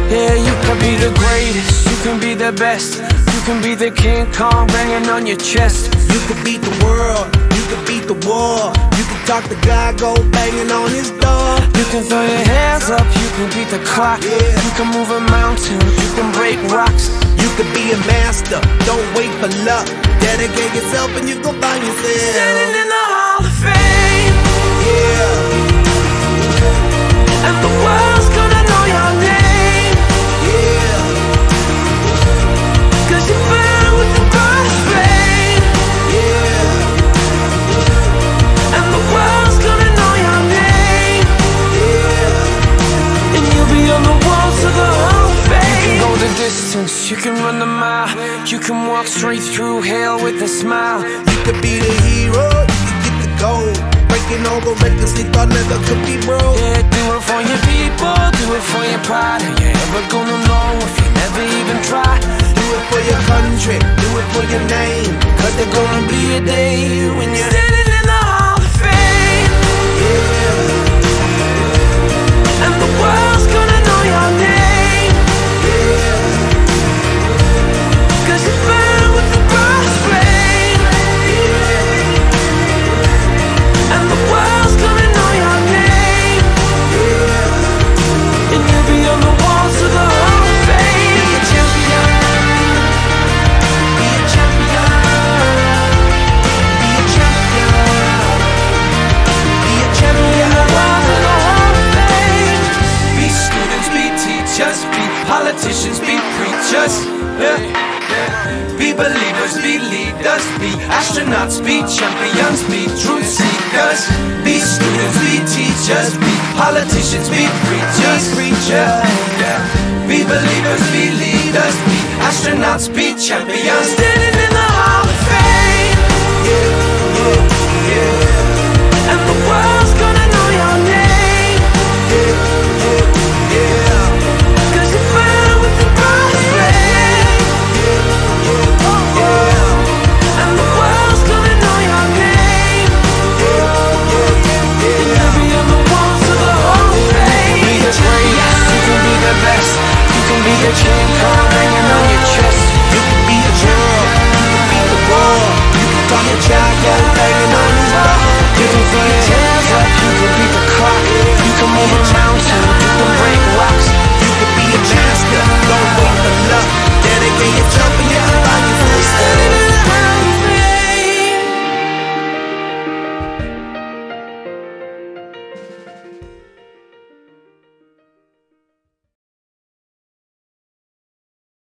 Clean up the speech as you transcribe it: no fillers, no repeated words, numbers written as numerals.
Yeah, you can be the greatest, you can be the best, you can be the King Kong banging on your chest. You could beat the world, you could beat the war. You can talk to God, go banging on his door. You can throw your hands up, you can beat the clock. You can move a mountain, you can break rocks. You could be a master, don't wait for luck. Dedicate yourself and you gon' find yourself Standing in the Hall of Fame. Yeah. And the world's gonna know your name. Yeah. Cause you burn with the bright flame. Yeah. And the world's gonna know your name. Yeah. And you'll be on the walls of the Hall of Fame. You can go the distance, you can run the mile. You can walk straight through hell with a smile. You could be the hero, you could get the gold. Breaking all the records they thought never could be broke. Yeah, do it for your people, do it for your pride. Are you ever gonna know if you never even try? Do it for your country, do it for your name. Cause there's gonna be a day when you're standing in the Hall of Fame. Yeah. And the world's gonna know your name. Yeah. Cause you burn with the bright flame. Yeah. And the world's gonna know your name. Yeah. And you'll be on the walls of the Hall of Fame. Be a champion. Be a champion. Be a champion. Be a champion. Walls of the Hall of Fame. Be students, be teachers, be politicians, be preachers. Be believers, be leaders, be astronauts, be champions, be truth seekers. Be students, be teachers, be politicians, be preachers. Be believers, be leaders, be astronauts, be champions. Standing in the Hall of Fame. And the world's gonna know your name. Cause you burn with the bright flame. And the world's gonna know your name. And you'll be on the walls of the Hall of Fame. Be the greatest, you can be the best, you can be the King Kong banging on your chest. You can be a girl, you can be the war. You can talk to God, go banging on his door. You can throw your hands up, you can beat the clock. You can move a mountain.